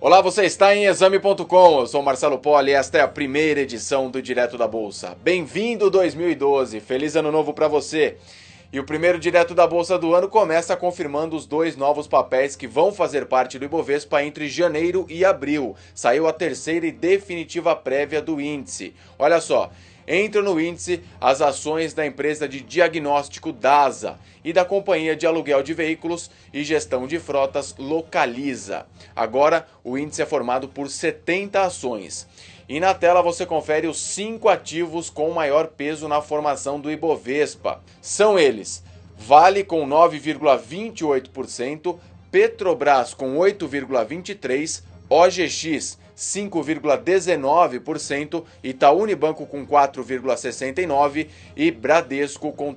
Olá, você está em Exame.com, eu sou Marcelo Poli e esta é a primeira edição do Direto da Bolsa. Bem-vindo 2012, feliz ano novo para você! E o primeiro Direto da Bolsa do ano começa confirmando os dois novos papéis que vão fazer parte do Ibovespa entre janeiro e abril. Saiu a terceira e definitiva prévia do índice. Olha só, entram no índice as ações da empresa de diagnóstico DASA e da companhia de aluguel de veículos e gestão de frotas Localiza. Agora, o índice é formado por 70 ações. E na tela você confere os 5 ativos com maior peso na formação do Ibovespa. São eles: Vale com 9,28%, Petrobras com 8,23%, OGX 5,19%, Itaú Unibanco com 4,69% e Bradesco com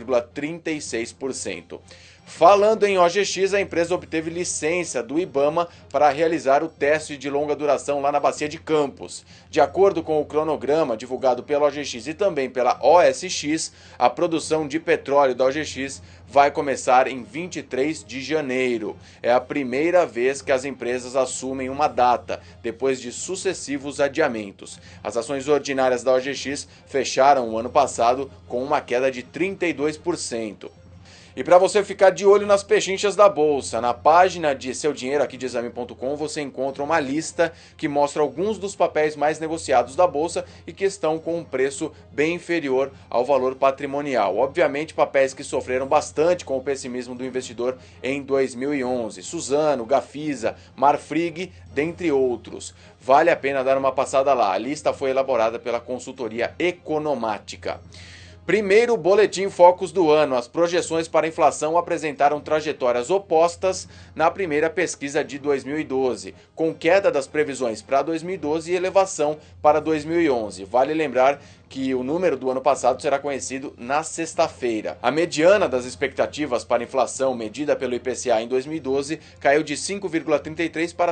3,36%. Falando em OGX, a empresa obteve licença do IBAMA para realizar o teste de longa duração lá na Bacia de Campos. De acordo com o cronograma divulgado pela OGX e também pela OSX, a produção de petróleo da OGX vai começar em 23 de janeiro. É a primeira vez que as empresas assumem uma data, depois de sucessivos adiamentos. As ações ordinárias da OGX fecharam o ano passado com uma queda de 32%. E para você ficar de olho nas pechinchas da bolsa, na página de Seu Dinheiro aqui de Exame.com você encontra uma lista que mostra alguns dos papéis mais negociados da bolsa e que estão com um preço bem inferior ao valor patrimonial. Obviamente, papéis que sofreram bastante com o pessimismo do investidor em 2011. Suzano, Gafisa, Marfrig, dentre outros. Vale a pena dar uma passada lá. A lista foi elaborada pela consultoria Economática. Primeiro boletim Focus do ano. As projeções para a inflação apresentaram trajetórias opostas na primeira pesquisa de 2012, com queda das previsões para 2012 e elevação para 2011. Vale lembrar que o número do ano passado será conhecido na sexta-feira. A mediana das expectativas para a inflação medida pelo IPCA em 2012 caiu de 5,33% para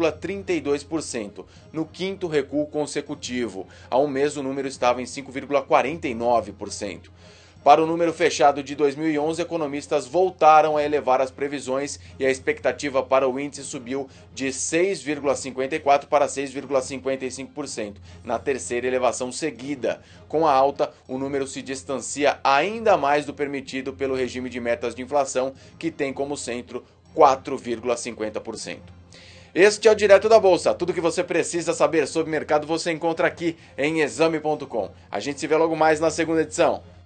5,32%, no quinto recuo consecutivo. Há um mês o número estava em 5,49%. Para o número fechado de 2011, economistas voltaram a elevar as previsões e a expectativa para o índice subiu de 6,54% para 6,55%, na terceira elevação seguida. Com a alta, o número se distancia ainda mais do permitido pelo regime de metas de inflação, que tem como centro 4,50%. Este é o Direto da Bolsa. Tudo que você precisa saber sobre o mercado você encontra aqui em Exame.com. A gente se vê logo mais na segunda edição.